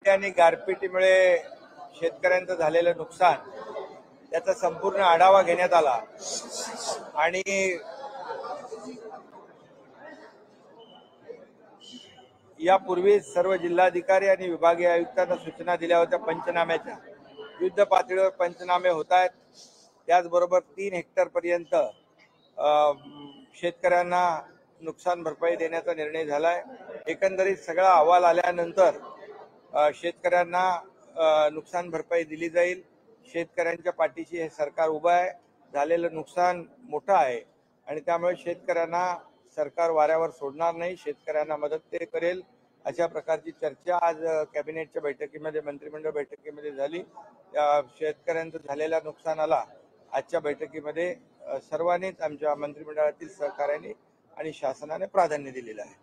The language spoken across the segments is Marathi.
आणि गारपिटीमुळे शेतकऱ्यांचं झालेलं नुकसान त्याचा संपूर्ण आढावा घेण्यात आला आणि यापूर्वी सर्व जिल्हाधिकारी आणि विभागीय आयुक्तांना सूचना दिल्या होत्या पंचनाम्याच्या. युद्ध पातळीवर पंचनामे होत आहेत. त्याचबरोबर 3 हेक्टर पर्यंत शेतकऱ्यांना नुकसान भरपाई देण्याचा निर्णय झालाय. एकंदरीत सगळा अहवाल आल्यानंतर शेतकऱ्यांना नुकसान भरपाई दिली जाईल. शेतकऱ्यांच्या पाठीशी हे सरकार उभं आहे. झालेलं नुकसान मोठं आहे आणि त्यामुळे शेतकऱ्यांना सरकार वाऱ्यावर सोडणार नाही. शेतकऱ्यांना मदत ते करेल अशा प्रकारची चर्चा आज कॅबिनेटच्या बैठकीमध्ये, मंत्रिमंडळ बैठकीमध्ये झाली. शेतकऱ्यांचं झालेल्या नुकसानाला आजच्या बैठकीमध्ये सर्वांनीच आमच्या मंत्रिमंडळातील सहकार्याने आणि शासनाने प्राधान्य दिलेलं आहे.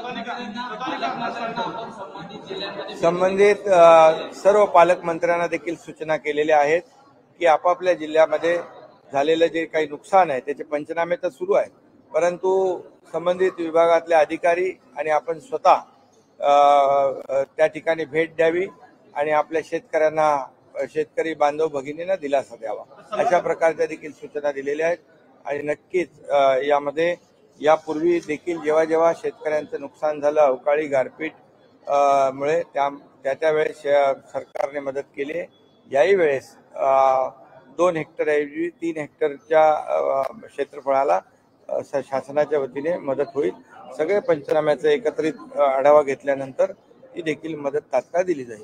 संबंधित सर्व पालकमंत्र्यांना देखील सूचना केलेल्या आहेत की आपापल्या जिल्ह्यामध्ये झालेलं जे काही नुकसान आहे त्याचे पंचनामे तर सुरू आहे, परंतु संबंधित विभागातले अधिकारी आणि आपण स्वतः त्या ठिकाणी भेट द्यावी आणि आपल्या शेतकऱ्यांना, शेतकरी बांधव भगिनींना दिलासा द्यावा अशा प्रकारच्या देखील सूचना दिलेल्या आहेत. आणि नक्कीच यामध्ये यापूर्वी देखील जेव्हा जेव्हा शेतकऱ्यांचं नुकसान झालं अवकाळी गारपीट मुळे त्या वेळेस सरकारने मदत केली. याही वेळेस 2 हेक्टर ऐवजी 3 हेक्टरच्या क्षेत्रफळाला शासनाच्या वतीने मदत होईल. सगळे पंचनाम्याचा एकत्रित आढावा घेतल्यानंतर ही देखील मदत तात्काळ दिली जाईल.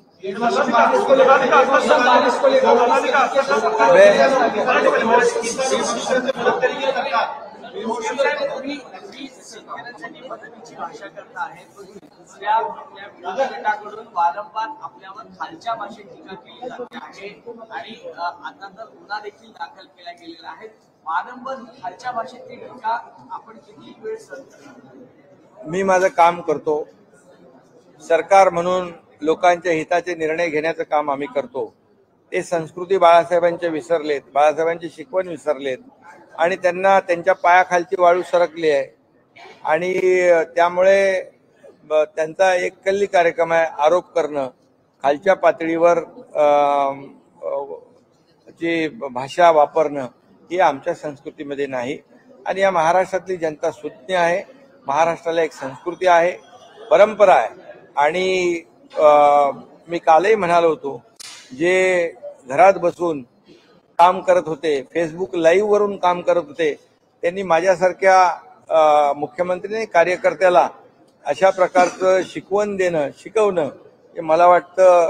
भाषा करता आहे वारंवार आपल्यावर खालच्या भाषेत टीका केली जाते आहे आणि आता तर गुन्हा देखील दाखल केला गेलेला आहे. वारंवार खालच्या भाषेतली टीका आपण किती वेळ सहन करणार? मी माझं काम करतो. सरकार म्हणून लोकांच्या हिताचे निर्णय घेण्याचं काम आम्ही करतो. ते संस्कृती बाळासाहेबांचे विसरलेत, बाळासाहेबांची शिकवण विसरलेत आणि त्यांना त्यांच्या पायाखालची वाळू सरकली आहे आणि त्यामुळे त्यांचा एक कल्ली कार्यक्रम आहे आरोप करणं, खालच्या पातळीवर जी भाषा वापरणं ही आमच्या संस्कृतीमध्ये नाही. आणि या महाराष्ट्रातली जनता सुज्ञ आहे. महाराष्ट्राला एक संस्कृती आहे, परंपरा आहे आणि मी कालही म्हणालो होतो, जे घरात बसून काम करत होते, फेसबुक लाईव्ह वरून काम करत होते, त्यांनी माझ्यासारख्या मुख्यमंत्री कार्यकर्त्याला अशा प्रकारचं शिकवण देणं, शिकवणं हे मला वाटतं.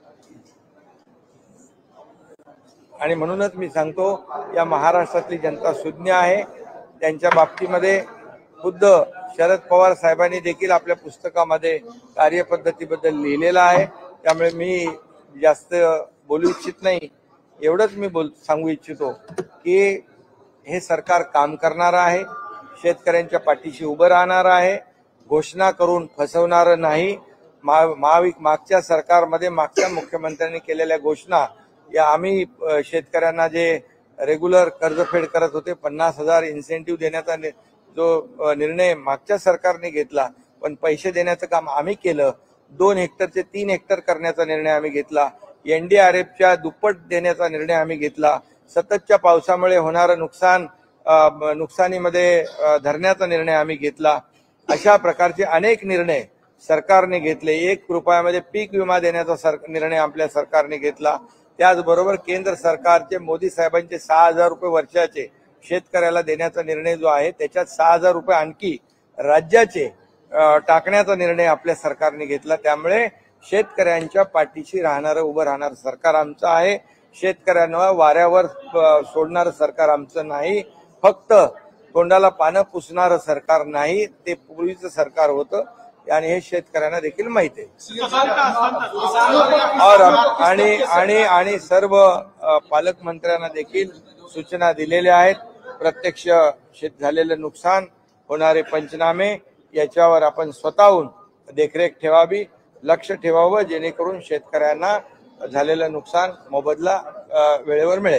आणि म्हणूनच मी सांगतो या महाराष्ट्रातली जनता सुज्ञ आहे. त्यांच्या बाबतीमध्ये खुद्द शरद पवार साहेबांनी देखील आपल्या पुस्तकामध्ये कार्यपद्धतीबद्दल लिहिलेलं आहे. त्यामुळे मी जास्त बोलू इच्छित नाही. एवढंच मी सांगू इच्छितो की हे सरकार काम करणार आहे, शेतकऱ्यांच्या पाठीशी उभं राहणार आहे, घोषणा करून फसवणारं नाही. मागच्या सरकारमध्ये मागच्या मुख्यमंत्र्यांनी केलेल्या घोषणा या आम्ही शेतकऱ्यांना जे रेग्युलर कर्जफेड करत होते 50,000 इन्सेंटिव्ह देण्याचा जो निर्णय मागच्या सरकारने घेतला, पण पैसे देण्याचं काम आम्ही केलं. 2 हेक्टरचे 3 हेक्टर करण्याचा निर्णय आम्ही घेतला. NDRFच्या दुप्पट देण्याचा निर्णय आम्ही घेतला. सततच्या पावसामुळे होणारं नुकसानीमध्ये धरण्याचा निर्णय आम्ही घेतला. अशा प्रकारचे अनेक निर्णय सरकारने घेतले. 1 रुपयामध्ये पीक विमा देण्याचा निर्णय आपल्या सरकारने घेतला. त्याचबरोबर केंद्र सरकारचे मोदी साहेबांचे 6,000 रुपये वर्षाचे शेतकऱ्याला देण्याचा निर्णय जो आहे त्याच्यात 6,000 रुपये आणखी राज्याचे टाकण्याचा निर्णय आपल्या सरकारने घेतला. त्यामुळे शेतकऱ्यांच्या पाठीशी राहणारं, उभं राहणारं सरकार आमचं आहे. शेतकऱ्यांना वाऱ्यावर सोडणारं सरकार आमचं नाही. फक्त तोंडाला पानं पुसणारं सरकार नाही, ते पूर्वीचं सरकार होतं आणि हे शेतकऱ्यांना देखील माहिती आहे. आणि सर्व पालकमंत्र्यांना देखील सूचना दिलेल्या आहेत. प्रत्यक्ष झालेलं नुकसान, होणारे पंचनामे याच्यावर आपण स्वतःहून देखरेख ठेवावी, लक्ष ठेवावं, जेणेकरून शेतकऱ्यांना झालेलं नुकसान मोबदला वेळेवर मिळेल.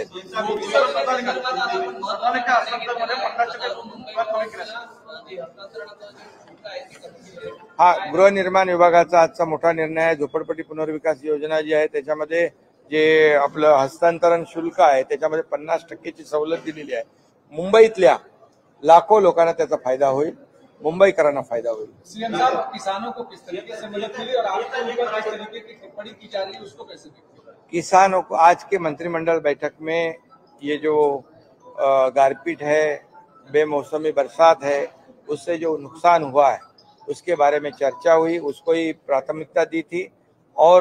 हा गृहनिर्माण विभागाचा आजचा मोठा निर्णय आहे. झोपडपट्टी पुनर्विकास योजना जी आहे त्याच्यामध्ये जे आपलं हस्तांतरण शुल्क आहे त्याच्यामध्ये 50% सवलत दिलेली आहे. मुंबईतल्या लाखों लोकांना त्याचा फायदा होईल, मुंबईकरांना फायदा होईल. सीएम साहब, किसानों को किस तरीके से मदद मिली और आपको ऊपर किस तरीके की टिप्पणी की जा रही है उसको कैसे देखते हैं? किसानों को आज के मंत्रिमंडल बैठक में ये जो गारपीट है, बेमौसमी बरसात है, उससे जो नुकसान हुआ है उसके बारे में चर्चा हुई, उसको ही प्राथमिकता दी थी. और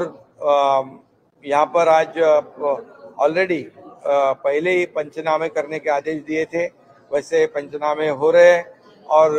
यहाँ पर आज ऑलरेडी पहले ही पंचनामे करने के आदेश दिए थे, वैसे पंचनामे हो रहे हैं और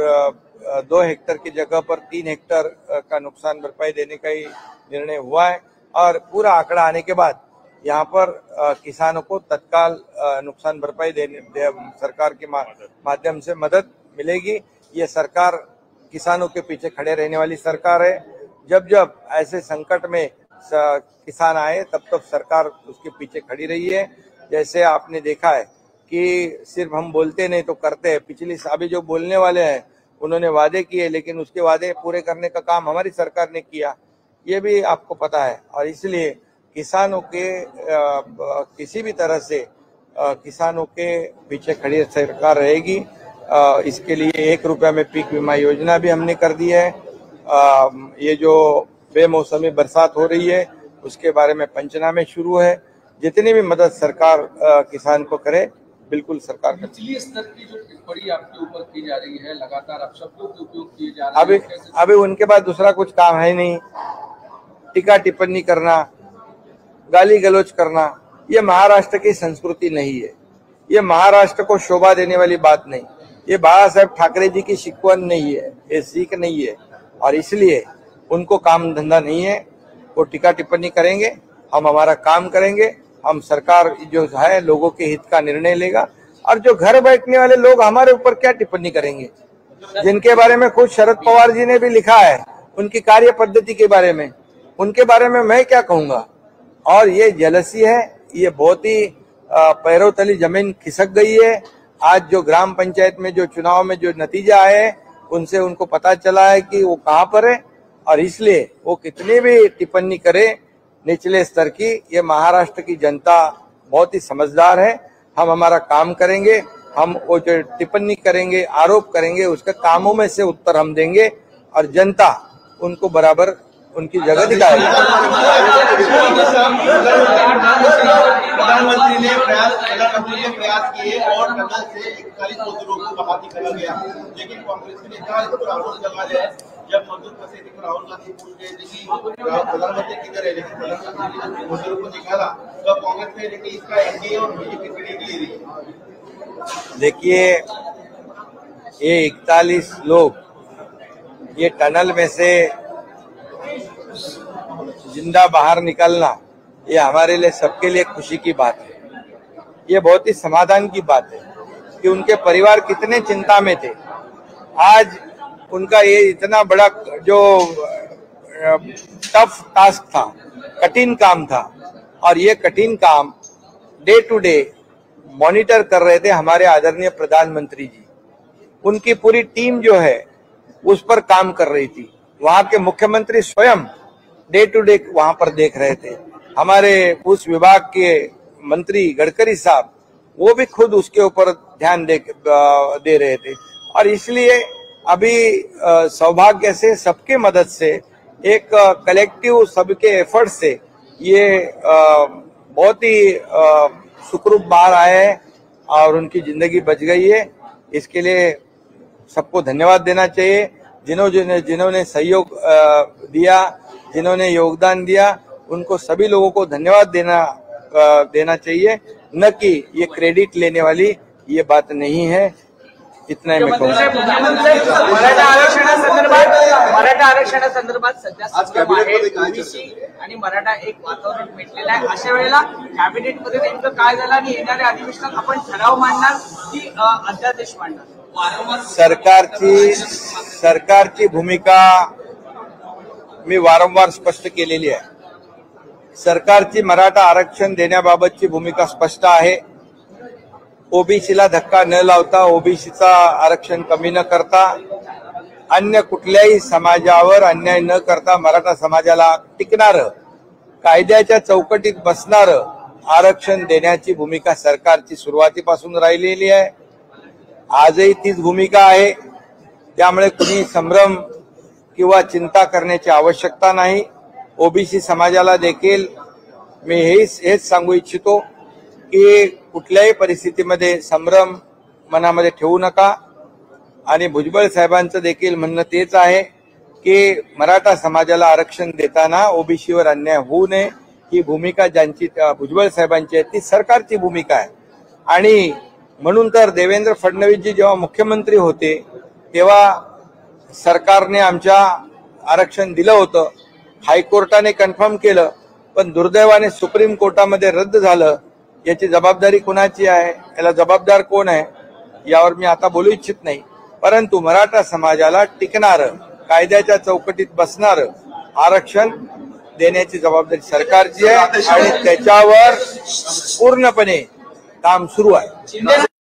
2 हेक्टर की जगह पर 3 हेक्टर का नुकसान भरपाई देने का ही निर्णय हुआ है. और पूरा आंकड़ा आने के बाद यहाँ पर किसानों को तत्काल नुकसान भरपाई देने सरकार के माध्यम से मदद मिलेगी. ये सरकार किसानों के पीछे खड़े रहने वाली सरकार है. जब जब ऐसे संकट में किसान आए तब सरकार उसके पीछे खड़ी रही है. जैसे आपने देखा है कि सिर्फ हम बोलते नहीं तो करते हैं. पिछली अभी जो बोलने वाले हैं उन्होंने वादे किए, लेकिन उसके वादे पूरे करने का काम हमारी सरकार ने किया, ये भी आपको पता है. और इसलिए किसानों के किसी भी तरह से किसानों के पीछे खड़ी सरकार रहेगी. इसके लिए 1 रुपया में पीक बीमा योजना भी हमने कर दी है. ये जो बेमौसमी बरसात हो रही है उसके बारे में पंचनामे शुरू है. जितनी भी मदद सरकार किसान को करे बिल्कुल सरकार का. निचली स्तर की जो टिप्पणी आपके ऊपर की जा रही है, लगातार आप शब्दों के उपयोग किए जा रहे हैं, अभी उनके पास दूसरा कुछ काम है नहीं. टीका टिप्पणी करना, गाली गलौज करना, ये महाराष्ट्र की संस्कृति नहीं है. ये महाराष्ट्र को शोभा देने वाली बात नहीं. ये बाला साहेब ठाकरे जी की शिकवण नहीं है, ये सीख नहीं है. और इसलिए उनको काम धंधा नहीं है. वो टीका टिप्पणी करेंगे, हम हमारा काम करेंगे. हम सरकार जो है लोगों के हित का निर्णय लेगा. और जो घर बैठने वाले लोग हमारे ऊपर क्या टिप्पणी करेंगे, जिनके बारे में खुद शरद पवार जी ने भी लिखा है उनकी कार्य पद्धति के बारे में, उनके बारे में मैं क्या कहूंगा. और ये जेलसी है, ये बहुत ही पैरों तली जमीन खिसक गई है. आज जो ग्राम पंचायत में जो चुनाव में जो नतीजा है उनसे उनको पता चला है कि वो कहाँ पर है. और इसलिए वो कितनी भी टिप्पणी करे निचले स्तर की, ये महाराष्ट्र की जनता बहुत ही समझदार है. हम हमारा काम करेंगे, हम वो जो टिप्पणी करेंगे, आरोप करेंगे, उसके कामों में से उत्तर हम देंगे और जनता उनको बराबर उनकी जगह दिखाएगी. प्रधानमंत्री ने प्रयास किए और टनल से 41 मजदूरों को बहाली करा गया, लेकिन कांग्रेस के नेता इस पर आरोप लगा रहे हैं. जब मजदूर फंसे थे राहुल गांधी पूछ रहे थे कि प्रधानमंत्री किधर है, लेकिन प्रधानमंत्री ने मजदूरों को निकाला. तो कांग्रेस ने लेकिन इसका एनडीए और बीजेपी की ले रही है. देखिए, ये 41 लोग ये टनल में से जिंदा बाहर निकलना, ये हमारे लिए सबके लिए खुशी की बात है. ये बहुत ही समाधान की बात है कि उनके परिवार कितने चिंता में थे. आज उनका ये इतना बड़ा जो टफ टास्क था, कठिन काम था, और ये कठिन काम डे टू डे मॉनिटर कर रहे थे हमारे आदरणीय प्रधानमंत्री जी. उनकी पूरी टीम जो है उस पर काम कर रही थी. वहां के मुख्यमंत्री स्वयं डे टू डे वहां पर देख रहे थे. हमारे उस विभाग के मंत्री गडकरी साहब, वो भी खुद उसके ऊपर ध्यान दे रहे थे. और इसलिए अभी सौभाग्य से सबके मदद से एक कलेक्टिव सबके एफर्ट से ये बहुत ही सुखरूप बाहर आए हैं और उनकी जिंदगी बच गई है. इसके लिए सबको धन्यवाद देना चाहिए. जिन्होंने सहयोग दिया, जिन्होंने योगदान दिया, उनको सभी लोगों को धन्यवाद देना चाहिए, न कि ये क्रेडिट लेने वाली ये बात नहीं है. इतना ही मैं कहूँगा. मराठा आरक्षणासंदर्भात सध्या संभ्रम आहे. ओबीसी आणि मराठा एक वातावरण पेटलेलं आहे. अशा वेळेला कॅबिनेटमध्ये नेमकं काय झालं आणि येणाऱ्या अधिवेशनात आपण ठराव मांडणार की अध्यादेश मांडणार? सरकारची भूमिका मी वारंवार स्पष्ट केलेली आहे. सरकारची मराठा आरक्षण देण्याबाबतची भूमिका स्पष्ट आहे. ओबीसीला धक्का न लावता, ओबीसीचा आरक्षण कमी न करता, अन्य कुठल्याही समाजावर अन्याय न करता मराठा समाजाला टिकणारं, कायद्याच्या चौकटीत बसणारं आरक्षण देण्याची भूमिका सरकारची सुरुवातीपासून राहिलेली आहे. आजही तीच भूमिका आहे. त्यामुळे कुणी संभ्रम किंवा चिंता करण्याची आवश्यकता नाही. ओबीसी समाजाला देखील मी हेच सांगू इच्छितो की कुठल्याही परिस्थितीमध्ये संभ्रम मनामध्ये ठेवू नका. आणि भुजबळ साहेबांचं देखील म्हणणं तेच आहे की मराठा समाजाला आरक्षण देताना ओबीसीवर अन्याय होऊ नये, ही भूमिका ज्यांची भुजबळ साहेबांची आहे ती सरकारची भूमिका आहे. आणि म्हणून तर देवेंद्र फडणवीसजी जेव्हा मुख्यमंत्री होते तेव्हा सरकारने आमच्या आरक्षण दिलं होतं. हायकोर्टाने कन्फर्म केलं, पण दुर्दैवाने सुप्रीम कोर्टामध्ये रद्द झालं. याची जबाबदारी कुणाची आहे, याला जबाबदार कोण आहे, यावर मी आता बोलू इच्छित नाही. परंतु मराठा समाजाला टिकणारं, कायद्याच्या चौकटीत बसणारं आरक्षण देण्याची जबाबदारी सरकारची आहे आणि त्याच्यावर पूर्णपणे काम सुरू आहे.